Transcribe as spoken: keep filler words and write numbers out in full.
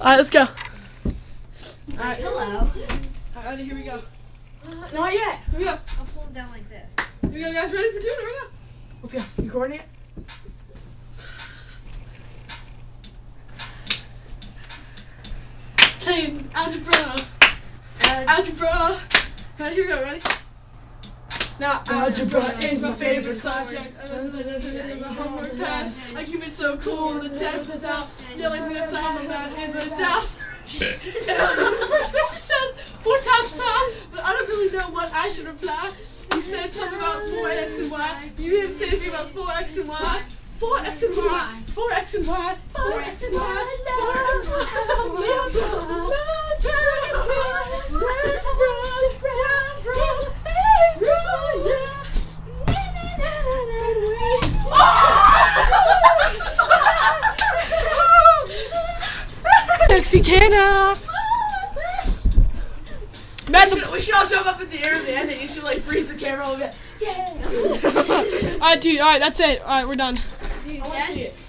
Alright, let's go. Alright, hello. Alright, here we go. Not yet. Here we go. I'll pull it down like this. Here we go, guys. Ready for doing it right now? Let's go. You recording it? Plain algebra. Algebra. Alright, here we go. Ready? Now, algebra is my favorite subject. My homework pass. I keep it so cool. The test is out. Yeah, like me, that's how my bad is a doubt. The first question says four times pi, but I don't really know what I should reply. You said something about four x and y. You didn't say anything about four x and y. four x and y. four x and y. four x and y. Sexy Canna! Man, we, should, we should all jump up in the air at the end and you should like freeze the camera and be like, yeah! Alright, dude, alright, that's it. Alright, we're done. Dude, that's